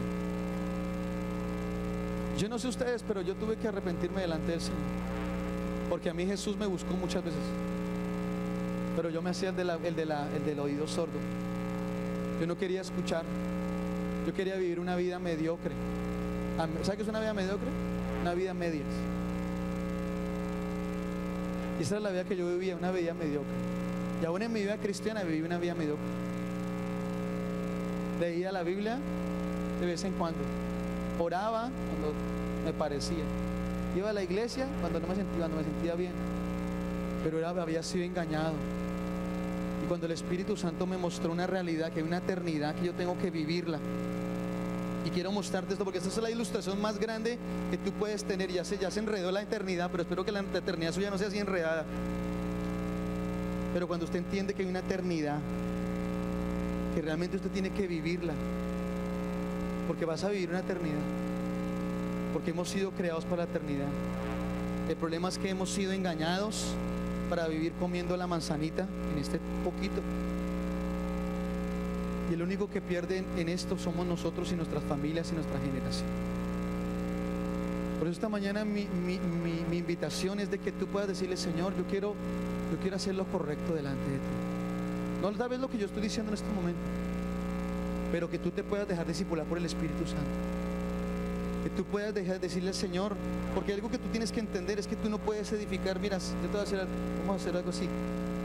Yo no sé ustedes, pero yo tuve que arrepentirme delante del Señor, porque a mí Jesús me buscó muchas veces, pero yo me hacía el, de la, el, de la, el del oído sordo. Yo no quería escuchar. Yo quería vivir una vida mediocre. ¿Sabe qué es una vida mediocre? Una vida medias. Y esa era la vida que yo vivía, una vida mediocre. Y aún en mi vida cristiana viví una vida mediocre. Leía la Biblia de vez en cuando. Oraba cuando me parecía. Iba a la iglesia cuando no me sentía, cuando me sentía bien. Pero era, había sido engañado. Y cuando el Espíritu Santo me mostró una realidad, que hay una eternidad que yo tengo que vivirla. Y quiero mostrarte esto porque esta es la ilustración más grande que tú puedes tener. Ya se, ya se enredó la eternidad, pero espero que la eternidad suya no sea así enredada. Pero cuando usted entiende que hay una eternidad, que realmente usted tiene que vivirla, porque vas a vivir una eternidad, porque hemos sido creados para la eternidad. El problema es que hemos sido engañados para vivir comiendo la manzanita en este poquito. Y el único que pierde en, en esto somos nosotros y nuestras familias y nuestra generación. Por eso esta mañana mi, mi, mi, mi invitación es de que tú puedas decirle, Señor, yo quiero, yo quiero hacer lo correcto delante de ti. No sabes lo que yo estoy diciendo en este momento, pero que tú te puedas dejar discipular por el Espíritu Santo. Que tú puedas dejar de decirle al Señor, porque algo que tú tienes que entender es que tú no puedes edificar. Mira, yo te voy a hacer algo, vamos a hacer algo así.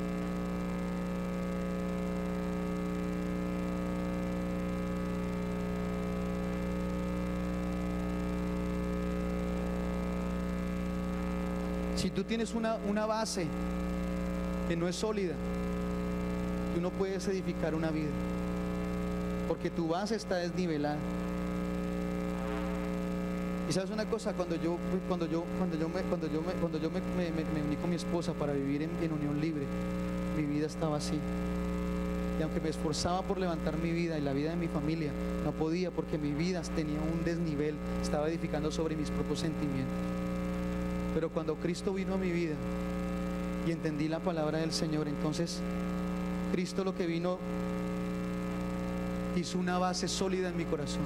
Si tú tienes una, una base que no es sólida, tú no puedes edificar una vida, porque tu base está desnivelada. Y sabes una cosa, cuando yo, cuando yo, cuando yo me, cuando yo me, cuando yo me, me, me, me uní con mi esposa para vivir en, en unión libre, mi vida estaba así. Y aunque me esforzaba por levantar mi vida y la vida de mi familia, no podía, porque mi vida tenía un desnivel, estaba edificando sobre mis propios sentimientos. Pero cuando Cristo vino a mi vida y entendí la palabra del Señor, entonces Cristo lo que vino hizo una base sólida en mi corazón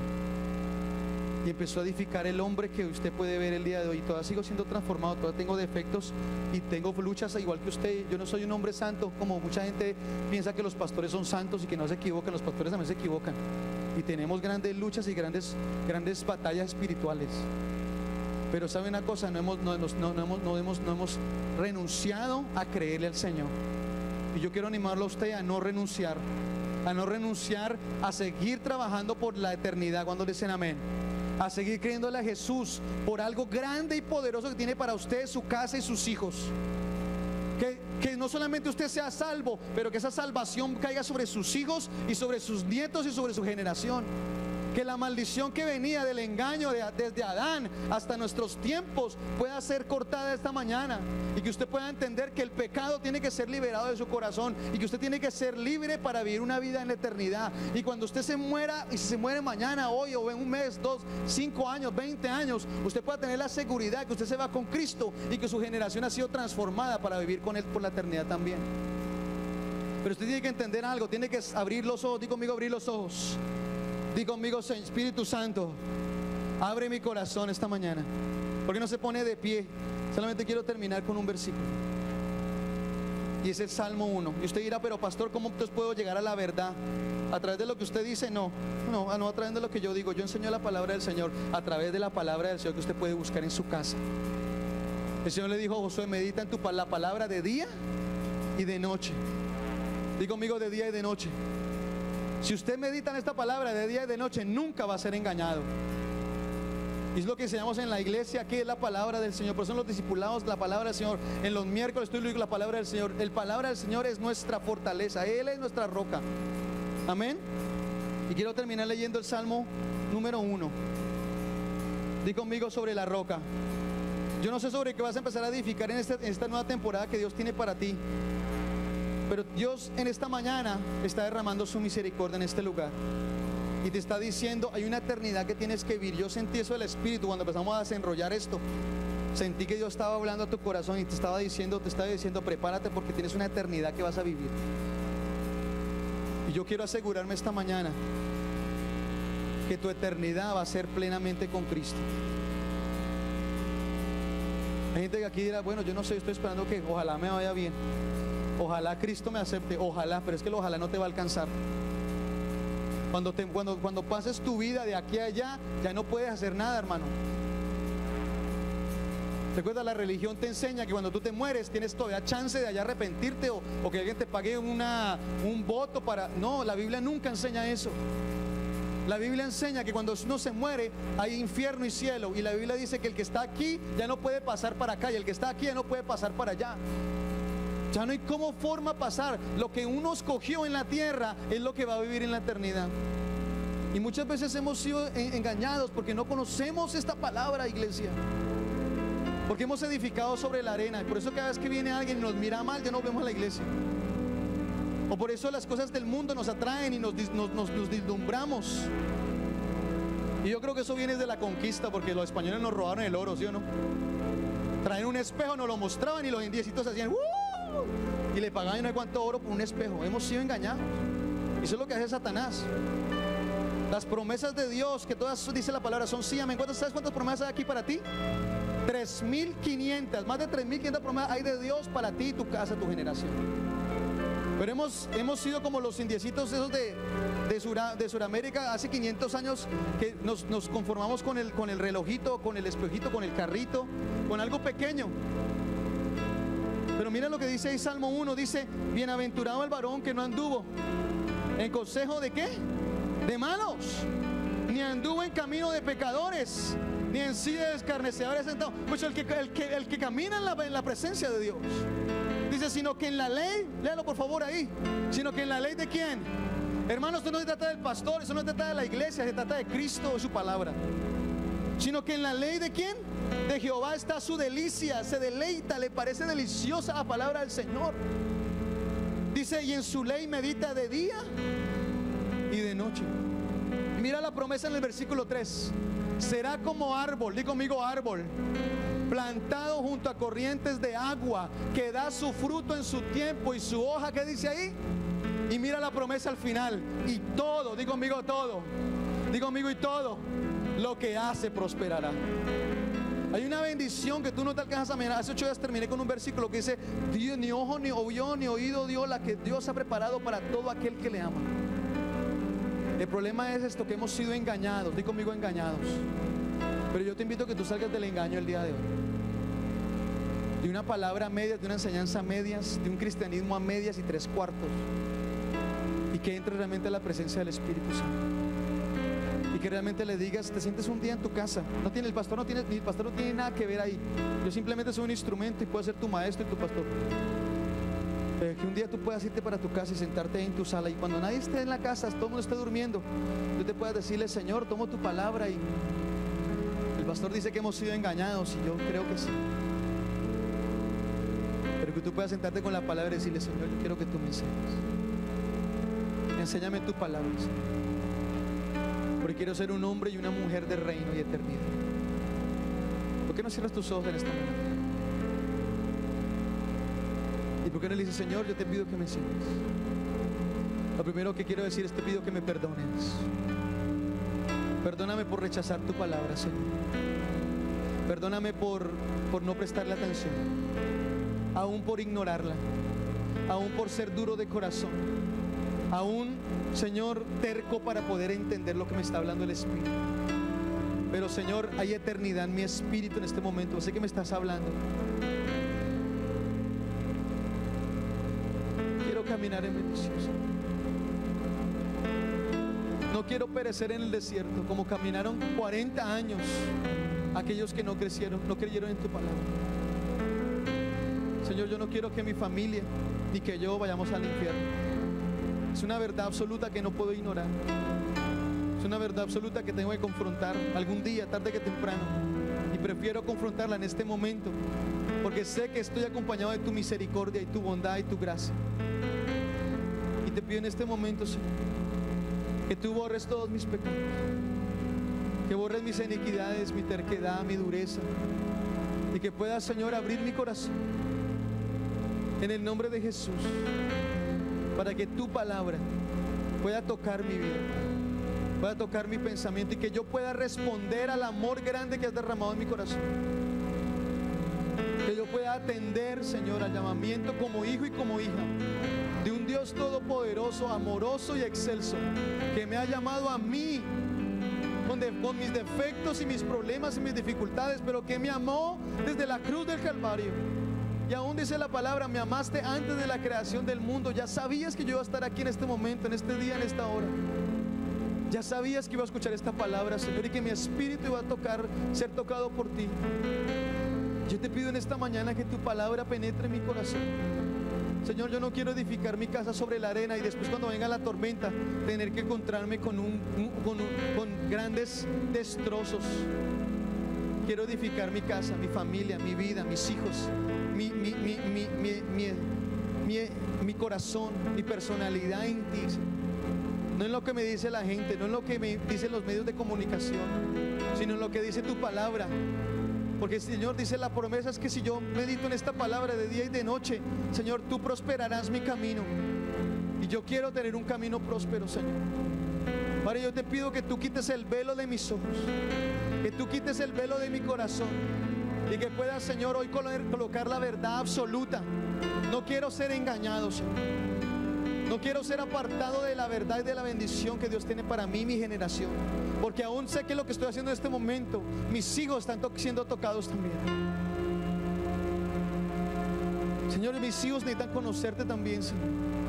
y empezó a edificar el hombre que usted puede ver el día de hoy. Todavía sigo siendo transformado, todavía tengo defectos y tengo luchas igual que usted. Yo no soy un hombre santo, como mucha gente piensa que los pastores son santos y que no se equivocan. Los pastores también se equivocan y tenemos grandes luchas y grandes, grandes batallas espirituales. Pero sabe una cosa, no hemos, no, no, no, hemos, no, hemos, no hemos renunciado a creerle al Señor. Y yo quiero animarlo a usted a no renunciar, a no renunciar, a seguir trabajando por la eternidad. Cuando dicen amén, a seguir creyéndole a Jesús por algo grande y poderoso que tiene para usted, su casa y sus hijos. Que, que no solamente usted sea salvo, pero que esa salvación caiga sobre sus hijos y sobre sus nietos y sobre su generación. Que la maldición que venía del engaño de, desde Adán hasta nuestros tiempos pueda ser cortada esta mañana, y que usted pueda entender que el pecado tiene que ser liberado de su corazón y que usted tiene que ser libre para vivir una vida en la eternidad. Y cuando usted se muera, y si se muere mañana, hoy o en un mes, dos, cinco años, veinte años, usted pueda tener la seguridad que usted se va con Cristo y que su generación ha sido transformada para vivir con Él por la eternidad también. Pero usted tiene que entender algo, tiene que abrir los ojos. Diga conmigo, abrir los ojos. Diga conmigo, Espíritu Santo, abre mi corazón esta mañana. ¿Por qué no se pone de pie? Solamente quiero terminar con un versículo, y es el Salmo uno. Y usted dirá, pero pastor, ¿cómo entonces puedo llegar a la verdad? ¿A través de lo que usted dice? No, no, no a través de lo que yo digo. Yo enseño la palabra del Señor a través de la palabra del Señor que usted puede buscar en su casa. El Señor le dijo a Josué, medita en tu, la palabra de día y de noche. Diga conmigo, de día y de noche. Si usted medita en esta palabra de día y de noche, nunca va a ser engañado. Y es lo que enseñamos en la iglesia, que es la palabra del Señor. Por eso en los discipulados, la palabra del Señor. En los miércoles estoy leyendo la palabra del Señor. El palabra del Señor es nuestra fortaleza, Él es nuestra roca. Amén. Y quiero terminar leyendo el Salmo número uno. Di conmigo, sobre la roca. Yo no sé sobre qué vas a empezar a edificar en esta, en esta nueva temporada que Dios tiene para ti, pero Dios en esta mañana está derramando su misericordia en este lugar y te está diciendo, hay una eternidad que tienes que vivir. Yo sentí eso del Espíritu cuando empezamos a desenrollar esto. Sentí que Dios estaba hablando a tu corazón y te estaba diciendo, te estaba diciendo, prepárate porque tienes una eternidad que vas a vivir. Y yo quiero asegurarme esta mañana que tu eternidad va a ser plenamente con Cristo. Hay gente que aquí dirá, bueno, yo no sé, estoy esperando que ojalá me vaya bien, ojalá Cristo me acepte, ojalá, pero es que el ojalá no te va a alcanzar. Cuando, te, cuando, cuando pases tu vida de aquí a allá, ya no puedes hacer nada, hermano. Recuerda, la religión te enseña que cuando tú te mueres tienes todavía chance de allá arrepentirte o, o que alguien te pague una, un voto para... No, la Biblia nunca enseña eso. La Biblia enseña que cuando uno se muere hay infierno y cielo, y la Biblia dice que el que está aquí ya no puede pasar para acá y el que está aquí ya no puede pasar para allá. Ya no hay cómo forma pasar. Lo que uno escogió en la tierra es lo que va a vivir en la eternidad. Y muchas veces hemos sido engañados porque no conocemos esta palabra, iglesia, porque hemos edificado sobre la arena, y por eso cada vez que viene alguien y nos mira mal, ya no vemos la iglesia. O por eso las cosas del mundo nos atraen y nos, nos, nos, nos deslumbramos. Y yo creo que eso viene de la conquista, porque los españoles nos robaron el oro, ¿sí o no? Traen un espejo, nos lo mostraban y los indiecitos hacían ¡uh! Y le pagaban no sé cuánto oro por un espejo. Hemos sido engañados. Y eso es lo que hace Satanás. Las promesas de Dios, que todas dice la palabra, son sí, amén. ¿Cuántas, ¿Sabes cuántas promesas hay aquí para ti? tres mil quinientas, más de tres mil quinientas promesas hay de Dios para ti, tu casa, tu generación. Pero hemos, hemos sido como los indiecitos esos de, de, Sura, de Suramérica hace quinientos años, que nos, nos conformamos con el, con el relojito, con el espejito, con el carrito, con algo pequeño. Pero mira lo que dice ahí Salmo uno, dice, bienaventurado el varón que no anduvo en consejo de ¿qué? De malos, ni anduvo en camino de pecadores, ni en silla de escarnecedores sentado. Pues el que, el que, el que camina en la, en la presencia de Dios. Dice, sino que en la ley, léalo por favor ahí, sino que en la ley de ¿quién? Hermanos, esto no se trata del pastor, eso no se trata de la iglesia, se trata de Cristo y su palabra. sino que en la ley de ¿quién? De Jehová está su delicia, se deleita, le parece deliciosa la palabra del Señor. Dice, y en su ley medita de día y de noche. Y mira la promesa en el versículo tres. Será como árbol, di conmigo árbol, plantado junto a corrientes de agua, que da su fruto en su tiempo y su hoja, ¿qué dice ahí? Y mira la promesa al final. Y todo, di conmigo todo, di conmigo y todo lo que hace prosperará. Hay una bendición que tú no te alcanzas a mirar. Hace ocho días terminé con un versículo que dice: Dios, ni ojo ni oyó ni oído dio la que Dios ha preparado para todo aquel que le ama. El problema es esto, que hemos sido engañados. Di conmigo, engañados. Pero yo te invito a que tú salgas del engaño el día de hoy, de una palabra a medias, de una enseñanza a medias, de un cristianismo a medias y tres cuartos, y que entres realmente a la presencia del Espíritu Santo, y que realmente le digas, te sientes un día en tu casa. No tiene, el pastor no tiene, ni el pastor no tiene nada que ver ahí. Yo simplemente soy un instrumento y puedo ser tu maestro y tu pastor. Eh, que un día tú puedas irte para tu casa y sentarte ahí en tu sala, y cuando nadie esté en la casa, todo el mundo esté durmiendo, tú te puedas decirle: Señor, tomo tu palabra, y el pastor dice que hemos sido engañados, y yo creo que sí. Pero que tú puedas sentarte con la palabra y decirle: Señor, yo quiero que tú me enseñes. Enséñame tu palabra, Señor, porque quiero ser un hombre y una mujer de reino y eternidad. ¿Por qué no cierras tus ojos en esta mañana? ¿Y por qué no le dices: Señor, yo te pido que me enseñes? Lo primero que quiero decir es: te pido que me perdones. Perdóname por rechazar tu palabra, Señor. Perdóname por, por no prestarle atención, aún por ignorarla, aún por ser duro de corazón, aún, Señor, terco para poder entender lo que me está hablando el Espíritu. Pero, Señor, hay eternidad en mi espíritu en este momento. Sé que me estás hablando. Quiero caminar en bendición. No quiero perecer en el desierto como caminaron cuarenta años aquellos que no crecieron, no creyeron en tu palabra. Señor, yo no quiero que mi familia ni que yo vayamos al infierno. Es una verdad absoluta que no puedo ignorar. Es una verdad absoluta que tengo que confrontar algún día, tarde que temprano. Y prefiero confrontarla en este momento, porque sé que estoy acompañado de tu misericordia y tu bondad y tu gracia. Y te pido en este momento, Señor, que tú borres todos mis pecados, que borres mis iniquidades, mi terquedad, mi dureza, y que puedas, Señor, abrir mi corazón en el nombre de Jesús, para que tu palabra pueda tocar mi vida, pueda tocar mi pensamiento, y que yo pueda responder al amor grande que has derramado en mi corazón, que yo pueda atender, Señor, al llamamiento como hijo y como hija de un Dios todopoderoso, amoroso y excelso, que me ha llamado a mí con, de, con mis defectos y mis problemas y mis dificultades, pero que me amó desde la cruz del Calvario. Y aún dice la palabra: me amaste antes de la creación del mundo. Ya sabías que yo iba a estar aquí en este momento, en este día, en esta hora. Ya sabías que iba a escuchar esta palabra, Señor, y que mi espíritu iba a tocar, ser tocado por ti. Yo te pido en esta mañana que tu palabra penetre en mi corazón. Señor, yo no quiero edificar mi casa sobre la arena y después, cuando venga la tormenta, tener que encontrarme con, un, un, con, un, con grandes destrozos. Quiero edificar mi casa, mi familia, mi vida, mis hijos, mi, mi, mi, mi, mi, mi, mi, mi corazón, mi personalidad en ti. No en lo que me dice la gente, no en lo que me dicen los medios de comunicación, sino en lo que dice tu palabra. Porque, Señor, dice la promesa es que si yo medito en esta palabra de día y de noche, Señor, tú prosperarás mi camino. Y yo quiero tener un camino próspero, Señor. Padre, yo te pido que tú quites el velo de mis ojos, que tú quites el velo de mi corazón, y que puedas, Señor, hoy colocar la verdad absoluta. No quiero ser engañado, Señor. No quiero ser apartado de la verdad y de la bendición que Dios tiene para mí y mi generación, porque aún sé que lo que estoy haciendo en este momento, mis hijos están to- siendo tocados también. Señor, mis hijos necesitan conocerte también, Señor.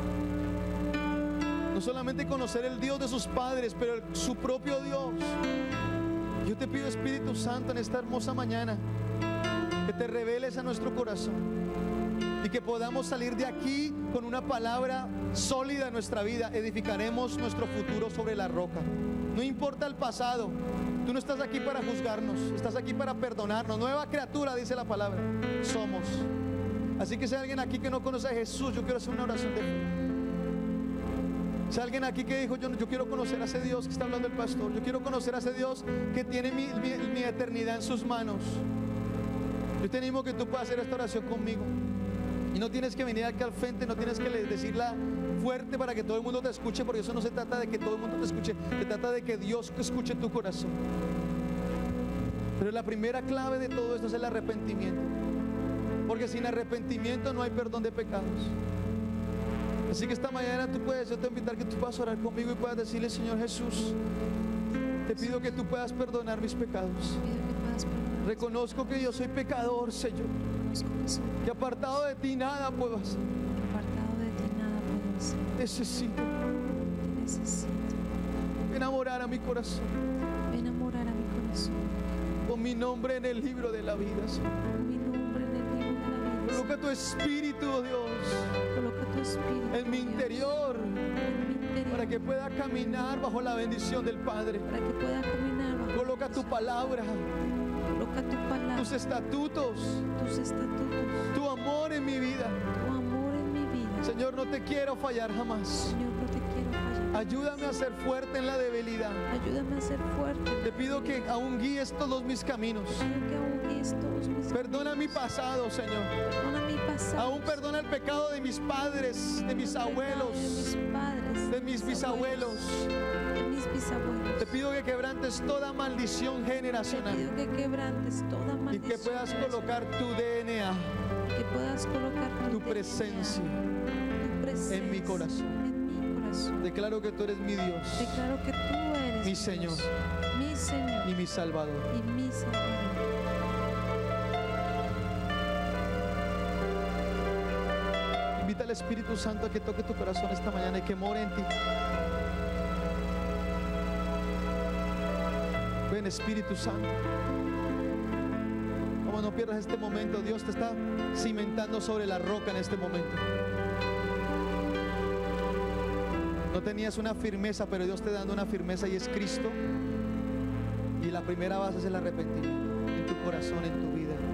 No solamente conocer el Dios de sus padres, pero el, su propio Dios. Yo te pido, Espíritu Santo, en esta hermosa mañana, que te reveles a nuestro corazón, y que podamos salir de aquí con una palabra sólida en nuestra vida. Edificaremos nuestro futuro sobre la roca. No importa el pasado, tú no estás aquí para juzgarnos, estás aquí para perdonarnos. Nueva criatura, dice la palabra, somos. Así que si hay alguien aquí que no conoce a Jesús, yo quiero hacer una oración de fe. Si hay alguien aquí que dijo, yo, yo quiero conocer a ese Dios que está hablando el pastor, yo quiero conocer a ese Dios que tiene mi, mi, mi eternidad en sus manos, yo te animo que tú puedas hacer esta oración conmigo. Y no tienes que venir aquí al frente, no tienes que decirla fuerte para que todo el mundo te escuche, porque eso no se trata de que todo el mundo te escuche, se trata de que Dios escuche tu corazón. Pero la primera clave de todo esto es el arrepentimiento, porque sin arrepentimiento no hay perdón de pecados. Así que esta mañana tú puedes, yo te invito a que tú puedas orar conmigo y puedas decirle: Señor Jesús, te pido que tú puedas perdonar mis pecados. Reconozco que yo soy pecador, Señor, que apartado de ti nada puedo hacer.
Apartado de ti nada puedo hacer.
Necesito,
Necesito
enamorar a mi corazón,
enamorar a mi corazón.
con mi nombre en el libro de la vida, Señor.
Con mi nombre en el libro de la vida.
Coloca tu espíritu, oh Dios,
Coloca tu espíritu
en mi
Dios,
interior,
en mi interior,
para que pueda caminar bajo la bendición del Padre.
para que pueda caminar bajo
Coloca tu palabra,
Coloca tu palabra,
tus estatutos,
tus estatutos,
tu amor en mi vida.
tu amor en mi vida.
Señor, no te quiero fallar jamás.
Señor, no te quiero fallar.
Ayúdame a ser fuerte en la debilidad.
Ayúdame a ser fuerte.
Te pido que aún guíes todos mis caminos.
Pido que aún guíes todos mis
Perdona mi pasado, Señor.
Perdona mi pasado.
Aún perdona el pecado de mis padres, de mis abuelos,
De mis padres,
de mis bisabuelos.
de mis bisabuelos.
Te pido que quebrantes toda maldición
Te
generacional
pido que quebrantes toda
y
maldición.
que puedas colocar tu D N A,
que puedas colocar
tu
D N A,
presencia.
tu presencia
en mi corazón.
en mi corazón.
Declaro que tú eres mi Dios,
Declaro que tú eres
mi
Dios,
Señor
mi Señor
y mi Salvador.
y mi Salvador.
Invita al Espíritu Santo a que toque tu corazón esta mañana y que more en ti. Ven, Espíritu Santo. Como no pierdas este momento, Dios te está cimentando sobre la roca en este momento. No tenías una firmeza, pero Dios te está dando una firmeza y es Cristo. Y la primera base es el arrepentimiento en tu corazón, en tu vida.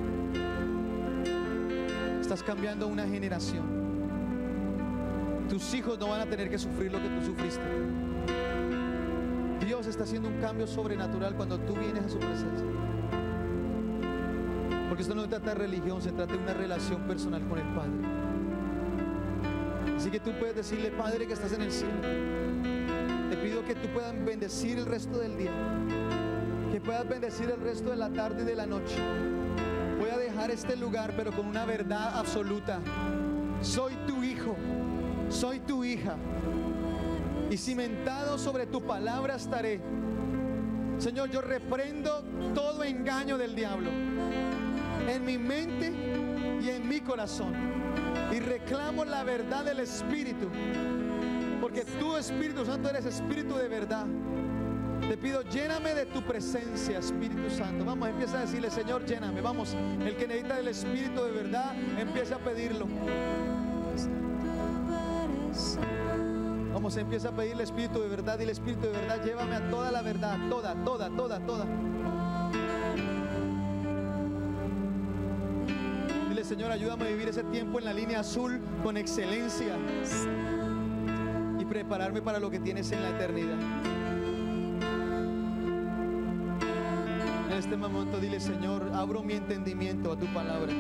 Estás cambiando una generación. Tus hijos no van a tener que sufrir lo que tú sufriste. Dios está haciendo un cambio sobrenatural cuando tú vienes a su presencia. Porque esto no se trata de religión, se trata de una relación personal con el Padre. Así que tú puedes decirle: Padre que estás en el cielo, te pido que tú puedas bendecir el resto del día, que puedas bendecir el resto de la tarde y de la noche. Voy a dejar este lugar, pero con una verdad absoluta: soy tu hijo, soy tu hija, y cimentado sobre tu palabra estaré. Señor, yo reprendo todo engaño del diablo en mi mente y en mi corazón, y reclamo la verdad del Espíritu, porque tú, Espíritu Santo, eres Espíritu de verdad. Te pido, lléname de tu presencia, Espíritu Santo. Vamos, empieza a decirle: Señor, lléname. Vamos, el que necesita del Espíritu de verdad, empieza a pedirlo. Vamos, empieza a pedirle Espíritu de verdad. Y el Espíritu de verdad, llévame a toda la verdad, toda, toda, toda, toda. Dile: Señor, ayúdame a vivir ese tiempo en la línea azul con excelencia y prepararme para lo que tienes en la eternidad. En este momento dile: Señor, abro mi entendimiento a tu palabra.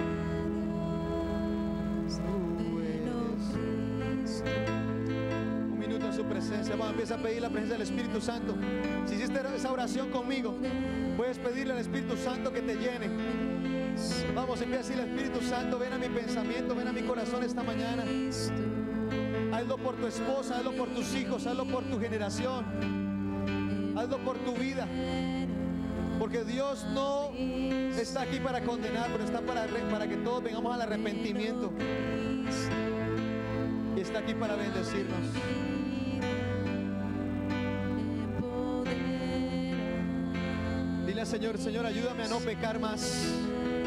Un minuto en su presencia. Vamos, empieza a pedir la presencia del Espíritu Santo. Si hiciste esa oración conmigo, puedes pedirle al Espíritu Santo que te llene. Vamos, empieza a decirle al Espíritu Santo: ven a mi pensamiento, ven a mi corazón esta mañana. Hazlo por tu esposa, hazlo por tus hijos, hazlo por tu generación, hazlo por tu vida. Porque Dios no está aquí para condenar, pero está para, para que todos vengamos al arrepentimiento. Y está aquí para bendecirnos. Dile al Señor: Señor, ayúdame a no pecar más.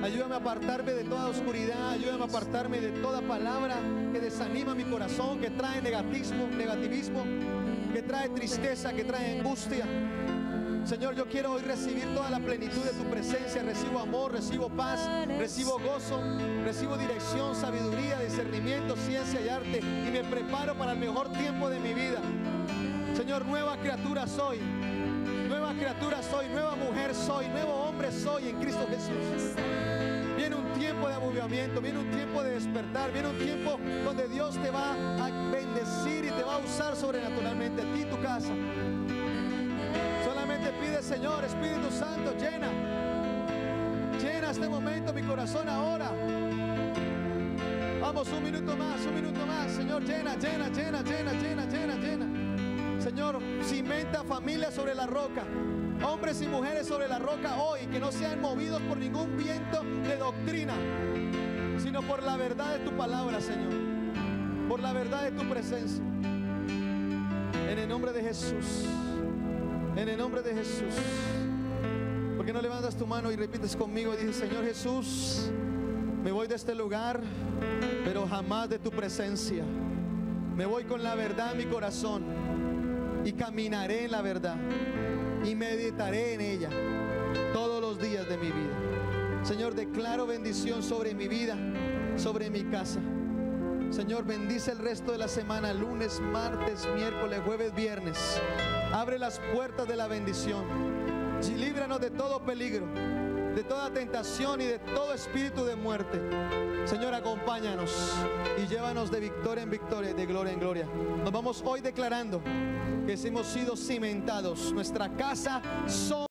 Ayúdame a apartarme de toda oscuridad. Ayúdame a apartarme de toda palabra que desanima mi corazón, que trae negativismo, negativismo, que trae tristeza, que trae angustia. Señor, yo quiero hoy recibir toda la plenitud de tu presencia. Recibo amor, recibo paz, recibo gozo, recibo dirección, sabiduría, discernimiento, ciencia y arte, y me preparo para el mejor tiempo de mi vida. Señor, nueva criatura soy, nueva criatura soy, nueva mujer soy, nuevo hombre soy en Cristo Jesús. Viene un tiempo de avivamiento, viene un tiempo de despertar, viene un tiempo donde Dios te va a bendecir y te va a usar sobrenaturalmente, a ti y tu casa. Solamente pide, Señor, Espíritu Santo, llena, llena este momento mi corazón ahora. Vamos, un minuto más, un minuto más. Señor, llena, llena, llena, llena, llena, llena, llena. Señor, cimenta familias sobre la roca, hombres y mujeres sobre la roca hoy, que no sean movidos por ningún viento de doctrina, sino por la verdad de tu palabra, Señor, por la verdad de tu presencia. En el nombre de Jesús. En el nombre de Jesús. ¿Por qué no levantas tu mano y repites conmigo? Dice: Señor Jesús, me voy de este lugar, pero jamás de tu presencia. Me voy con la verdad en mi corazón y caminaré en la verdad y meditaré en ella todos los días de mi vida. Señor, declaro bendición sobre mi vida, sobre mi casa. Señor, bendice el resto de la semana, lunes, martes, miércoles, jueves, viernes. Abre las puertas de la bendición. Y líbranos de todo peligro, de toda tentación y de todo espíritu de muerte. Señor, acompáñanos y llévanos de victoria en victoria, de gloria en gloria. Nos vamos hoy declarando que hemos sido cimentados. Nuestra casa son